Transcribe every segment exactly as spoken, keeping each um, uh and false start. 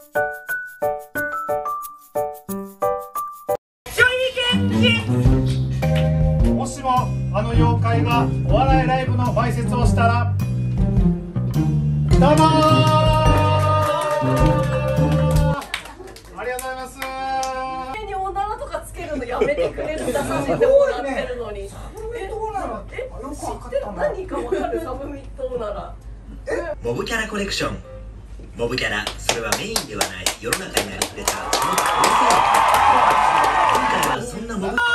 もしもあの妖怪がお笑いライブの前説をしたら、どうもー、ありがとうございますー。 におならとかつけるのやめてくれる、出させてもらってるのに。え、どうなの？え、知ってる？何かわかる？サブミットおなら。 モブキャラコレクション。モブキャラ、それはメインではない世の中にありふれたその可能性を今回はそんなモブ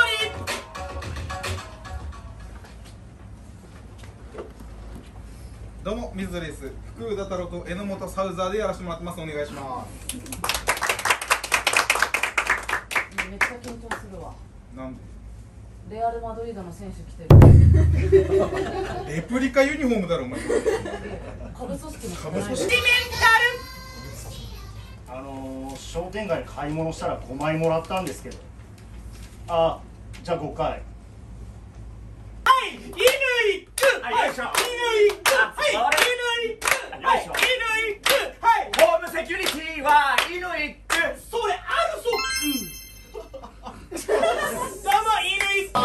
どうも、水戸です。福宇田太郎と榎本サウザーでやらせてもらってます。お願いします。 めっちゃ緊張するわ。 なんで？ レアルマドリードの選手来てる。 レプリカユニフォームだろ、お前。 下部組織の下部組織。 あのー、商店街で買い物したらごまいもらったんですけど、あ、じゃあごかい。はい、犬行く、はい、よいしょ、犬行く、はい、犬行く、はい、犬行く、はい、ホームセキュリティは犬行く、それアルソック。どうも犬行く。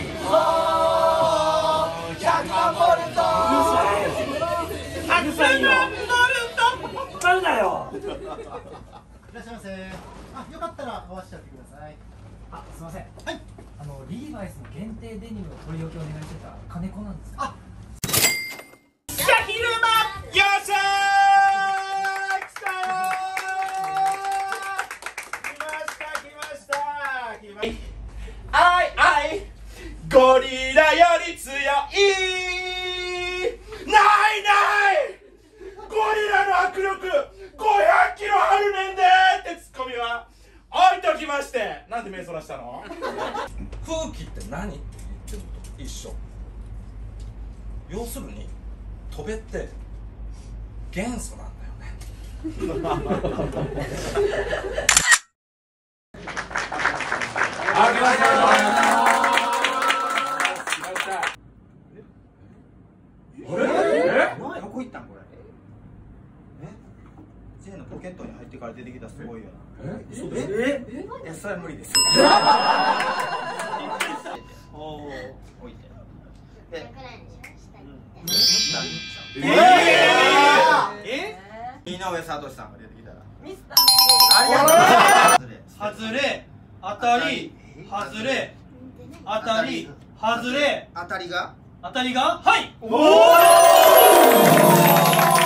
ひゃくまんボルト。ひゃくまんボルト。誰だよ。いらっしゃいませ。あ、よかったら合わせちゃってください。 あ、すみません。はい。あのリーバイスの限定デニムの取り置きをお願いしてた金子なんですけど。あ、 シャヒルマ、よっしゃー。来たよー。来ました来ました来ました。あいあい、ゴリラより強い。ないない。ゴリラの握力ごひゃくキロあるねんでーってツッコミは置いときまして、なんで目そらしたの？ 空気って何って言ってるのと一緒。要するに飛べって元素なんだよね。 ありがとうございます。 どこ行ったんこれ。え、Jのポケットに入ってから出てきたすごいよな。え、嘘で？え、いやそれは無理ですよ。おお、置いて。で、ええ、井上聡さんが出てきたら。 ミスターありがとう。 外れ、当たり、外れ、当たり、外れ、 当たりが当たりが、はい。 おお。